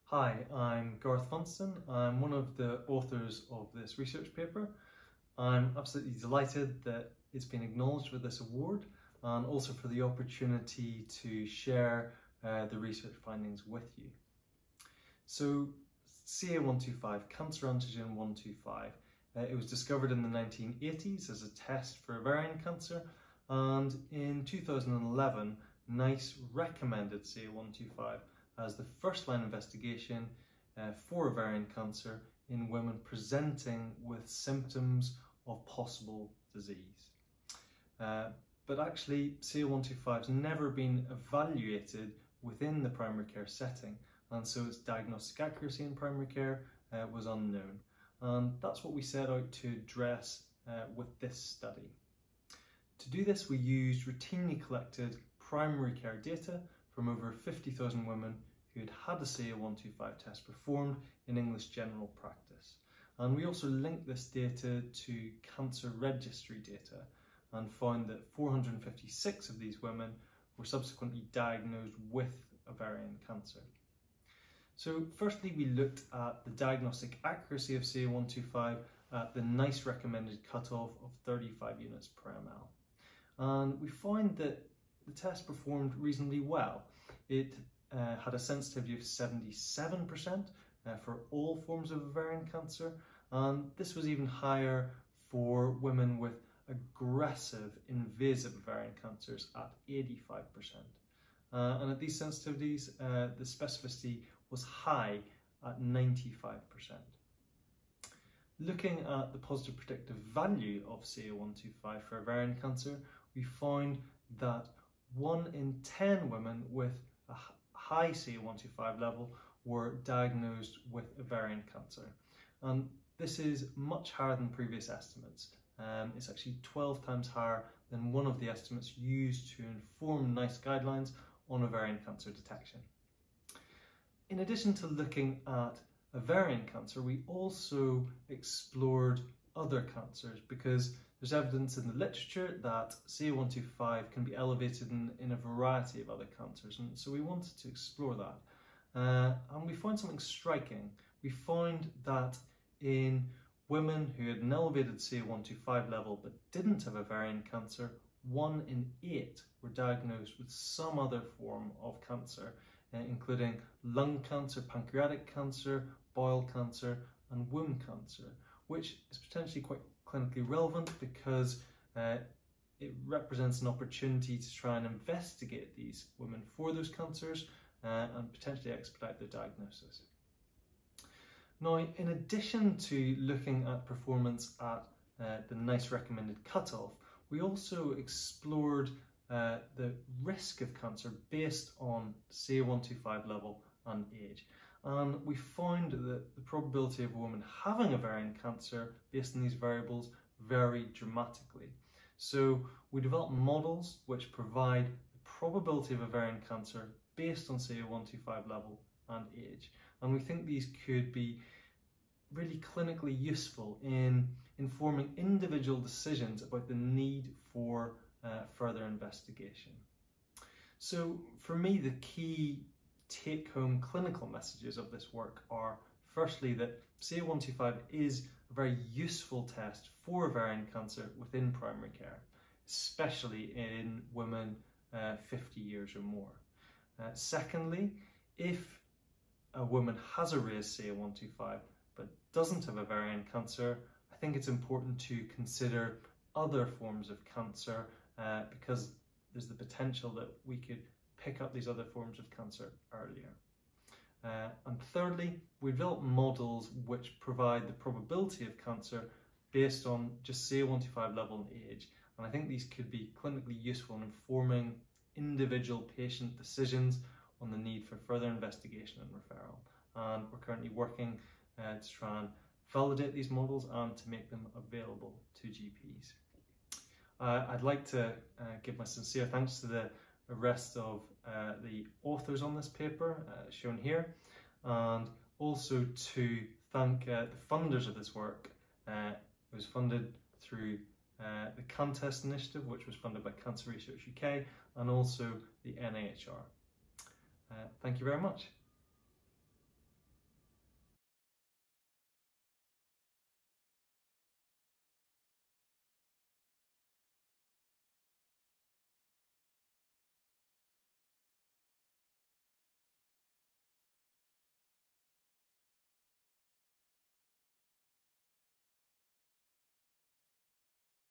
Hi, I'm Garth Funston. I'm one of the authors of this research paper. I'm absolutely delighted that it's been acknowledged with this award and also for the opportunity to share the research findings with you. So CA125, cancer antigen 125, it was discovered in the 1980s as a test for ovarian cancer, and in 2011 NICE recommended CA125 as the first-line investigation for ovarian cancer in women presenting with symptoms of possible disease. But actually, CA125 has never been evaluated within the primary care setting, and so its diagnostic accuracy in primary care was unknown. And that's what we set out to address with this study. To do this, we used routinely collected primary care data from over 50,000 women who had had a CA125 test performed in English general practice. And we also linked this data to cancer registry data and found that 456 of these women were subsequently diagnosed with ovarian cancer. So firstly, we looked at the diagnostic accuracy of CA125 at the NICE recommended cutoff of 35 units per ml. And we found that the test performed reasonably well. It had a sensitivity of 77% for all forms of ovarian cancer, and this was even higher for women with aggressive invasive ovarian cancers at 85%. And at these sensitivities, the specificity was high at 95%. Looking at the positive predictive value of CA125 for ovarian cancer, we found that 1 in 10 women with a high CA125 level were diagnosed with ovarian cancer. And this is much higher than previous estimates. It's actually 12 times higher than one of the estimates used to inform NICE guidelines on ovarian cancer detection. In addition to looking at ovarian cancer, we also explored other cancers because there's evidence in the literature that CA125 can be elevated in a variety of other cancers, and so we wanted to explore that. And we found something striking. We found that in women who had an elevated CA125 level but didn't have ovarian cancer, 1 in 8 were diagnosed with some other form of cancer, including lung cancer, pancreatic cancer, bowel cancer, and womb cancer, which is potentially quite clinically relevant because it represents an opportunity to try and investigate these women for those cancers and potentially expedite their diagnosis. Now, in addition to looking at performance at the NICE recommended cutoff, we also explored the risk of cancer based on CA125 level and age. And we found that the probability of a woman having ovarian cancer based on these variables vary dramatically. So we developed models which provide the probability of ovarian cancer based on CA125 level and age. And we think these could be really clinically useful in informing individual decisions about the need for further investigation. So for me, the key take-home clinical messages of this work are, firstly, that CA125 is a very useful test for ovarian cancer within primary care, especially in women 50 years or more. Secondly, if a woman has a raised CA125 but doesn't have ovarian cancer, I think it's important to consider other forms of cancer because there's the potential that we could pick up these other forms of cancer earlier. And thirdly, we develop models which provide the probability of cancer based on just CA125 level and age. And I think these could be clinically useful in informing individual patient decisions on the need for further investigation and referral. And we're currently working to try and validate these models and to make them available to GPs. I'd like to give my sincere thanks to the rest of the authors on this paper shown here, and also to thank the funders of this work. It was funded through the CanTest initiative, which was funded by Cancer Research UK, and also the NIHR. Thank you very much.